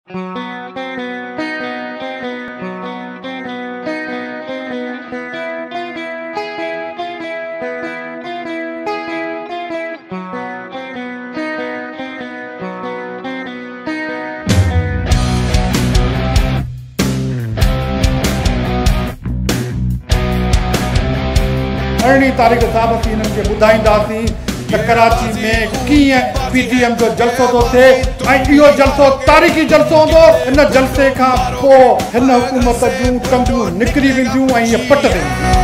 अरणी तारीख़ साबित हिननि खे ॿुधाईंदासीं त कराची में कीअं PTM जो जलसो थो थिए ऐं इहो जलसो तारीख़ी जलसो हूंदो। हिन जलसे खां पोइ हिन हुकूमत जूं टंगियूं निकिरी वेंदियूं ऐं इहे पट वेंदियूं।